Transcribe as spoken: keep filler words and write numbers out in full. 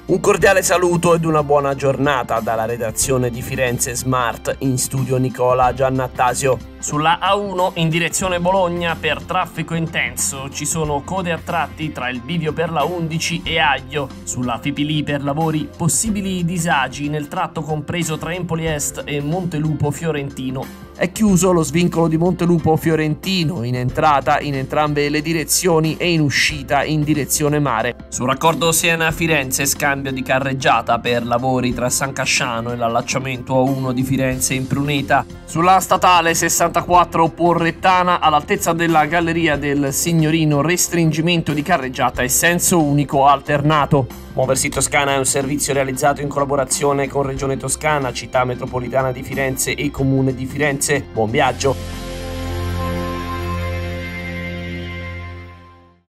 Un cordiale saluto ed una buona giornata dalla redazione di Firenze Smart, in studio Nicola Giannattasio. Sulla A uno in direzione Bologna per traffico intenso ci sono code a tratti tra il bivio per la undici e Aglio. Sulla Fipili per lavori possibili disagi nel tratto compreso tra Empoli Est e Montelupo Fiorentino. È chiuso lo svincolo di Montelupo Fiorentino in entrata in entrambe le direzioni e in uscita in direzione mare. Sul raccordo Siena-Firenze scambio di carreggiata per lavori tra San Casciano e l'allacciamento A uno di Firenze in Pruneta. Sulla statale sessantaquattro Porrettana all'altezza della Galleria del Signorino restringimento di carreggiata e senso unico alternato. Muoversi Toscana è un servizio realizzato in collaborazione con Regione Toscana, Città Metropolitana di Firenze e Comune di Firenze. Buon viaggio!